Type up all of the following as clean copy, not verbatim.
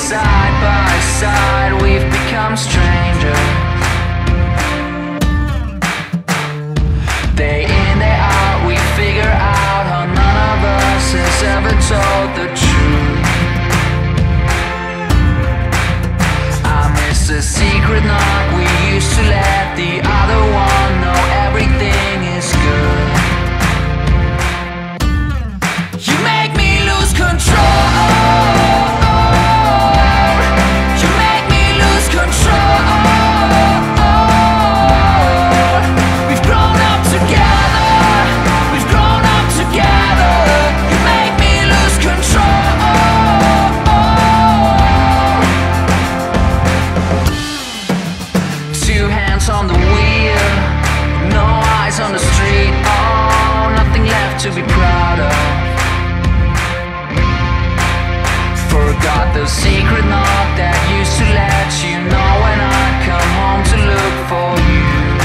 side by side, we've become strangers. Day in, day out, we figure out how none of us has ever told the truth. I miss a secret knock we used to let the other one know everything is good. You make me lose control. You make me lose control. We've grown up together. We've grown up together. You make me lose control. Two hands on the wheel, no eyes on the street. Oh, nothing left to be proud of. Forgot the secret note that used to let you know when I come home to look for you.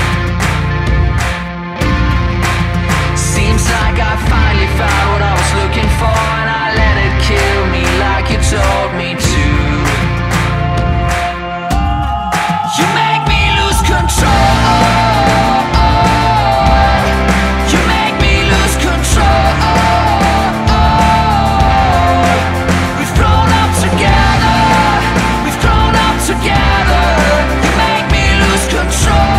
Seems like I finally found what I was looking for, and I let it kill me like you told me to. You make me lose control. You make me lose control. We've grown up together. We've grown up together. You make me lose control.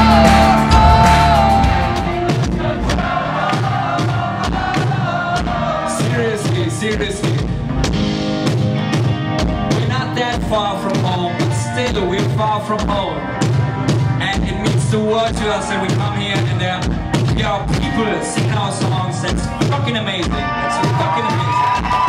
Seriously. We're not that far from home, but still we're far from home. And it means the world to us that we come here and we are people singing our songs. That's fucking amazing. That's fucking amazing.